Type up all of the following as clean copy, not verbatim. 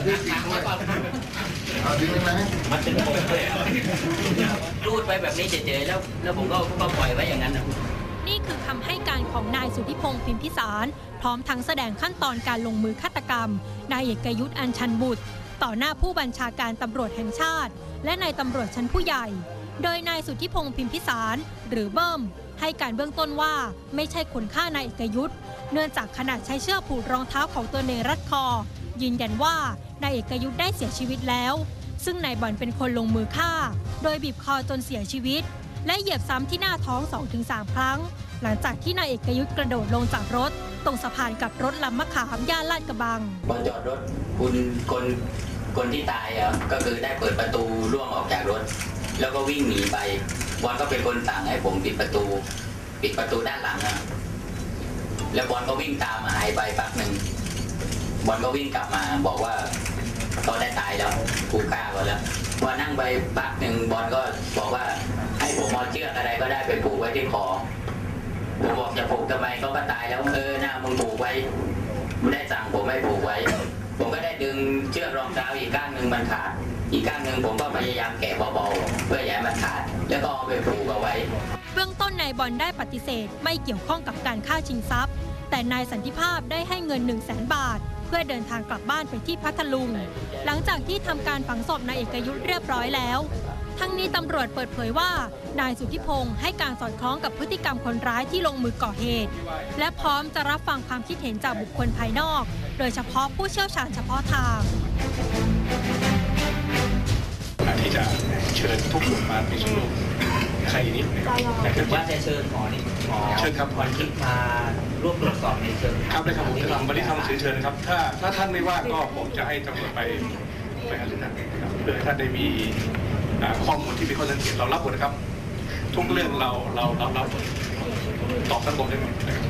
ที่ติดด้วยเอาดึงได้ไหมมันเป็นผมเลยรูดไปแบบนี้เฉยๆแล้วผมก็ปล่อยไว้อย่างนั้นนะนี่คือคำให้การของนายสุทธิพงษ์พิมพิสารพร้อมทั้งแสดงขั้นตอนการลงมือฆาตกรรมนายเอกยุทธ อัญชันบุตรต่อหน้าผู้บัญชาการตำรวจแห่งชาติและนายตำรวจชั้นผู้ใหญ่โดยนายสุทธิพงษ์พิมพิสารหรือเบิ้มให้การเบื้องต้นว่าไม่ใช่คนฆ่านายเอกยุทธเนื่องจากขณะใช้เชือกผูกรองเท้าของตัวเองรัดคอยืนยันว่านายเอกยุทธได้เสียชีวิตแล้วซึ่งนายบอลเป็นคนลงมือฆ่าโดยบีบคอจนเสียชีวิตและเหยียบซ้ำที่หน้าท้อง 2-3 ครั้งหลังจากที่นายเอกยุทธกระโดดลงจากรถตรงสะพานกับรถลำมะขามย่านลาดกระบังบอลจอดรถคนที่ตายก็คือได้เปิดประตูล่วงออกจากรถแล้วก็วิ่งหนีไปบอลก็เป็นคนสั่งให้ผมปิดประตูด้านหลังแล้วบอลก็วิ่งตามมาหายไปพักหนึ่งบอลก็วิ่งกลับมาบอกว่าเขาได้ตายแล้วกูฆ่าเขาแล้วพอนั่งไปพักหนึ่งบอลก็บอกว่าให้ผมเอาเชือกอะไรก็ได้ไปผูกไว้ที่คอผมบอกจะผูกทำไมเขาก็ตายแล้วหน้ามึงผูกไว้ไม่ได้สั่งผมให้ผูกไว้ผมก็ได้ดึงเชือกรองเท้าอีกข้างหนึ่งมันขาดอีกข้างหนึ่งผมก็พยายามแกะเบาๆเพื่ออย่าให้มันขาดแล้วก็เอาไปผูกเอาไว้เบื้องต้นนายบอลได้ปฏิเสธไม่เกี่ยวข้องกับการฆ่าชิงทรัพย์แต่นายสันติภาพได้ให้เงิน 100,000 บาทเพื่อเดินทางกลับบ้านไปที่พัทลุงหลังจากที่ทำการฝังศพนายเอกยุทธเรียบร้อยแล้วทั้งนี้ตำรวจเปิดเผยว่านายสุทธิพงษ์ให้การสอดคล้องกับพฤติกรรมคนร้ายที่ลงมือก่อเหตุและพร้อมจะรับฟังความคิดเห็นจากบุคคลภายนอกโดยเฉพาะผู้เชี่ยวชาญเฉพาะทางที่จะเชิญทุกกลุ่มมาพิสูจน์ใครนิดแต่คือว่าจะเชิญหมอนี่หมอเชิญครับหมอคิดมาร่วมตรวจสอบในเชิงครับได้ครับผมจะทำวันนี้ทำเชิญครับถ้าท่านไม่ว่าก็ผมจะให้ตำรวจไปหารือกันครับเพื่อท่านได้มีข้อมูลที่มีข้อสังเกตเรารับหมดนะครับทุกเรื่องเรารับตอบสังคมได้หมดนะครับ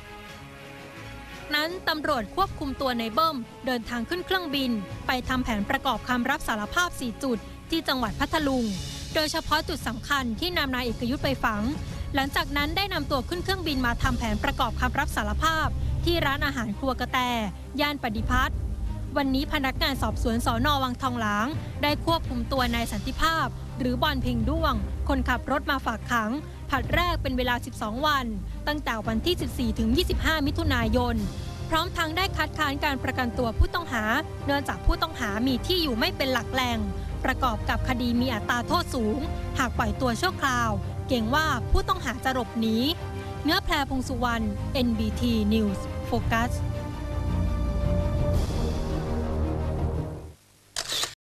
นั้นตำรวจควบคุมตัวในเบิ้มเดินทางขึ้นเครื่องบินไปทำแผนประกอบคำรับสารภาพ4จุดที่จังหวัดพัทลุงโดยเฉพาะจุดสำคัญที่นำนายเอกยุทธไปฝังหลังจากนั้นได้นำตัวขึ้นเครื่องบินมาทำแผนประกอบคำรับสารภาพที่ร้านอาหารครัวกระแตย่านปฏิพัฒน์วันนี้พนักงานสอบสวนสน.วังทองหลางได้ควบคุมตัวนายสันติภาพหรือบอลเพ็งด้วงคนขับรถมาฝากขังผลัดแรกเป็นเวลา12วันตั้งแต่วันที่ 14 ถึง 25 มิถุนายนพร้อมทั้งได้คัดค้านการประกันตัวผู้ต้องหาเนื่องจากผู้ต้องหามีที่อยู่ไม่เป็นหลักแหล่งประกอบกับคดีมีอัตราโทษสูงหากปล่อยตัวชั่วคราวเกรงว่าผู้ต้องหาจะหลบหนีเนื้อแพรพงษ์สุวรรณ NBT News Focus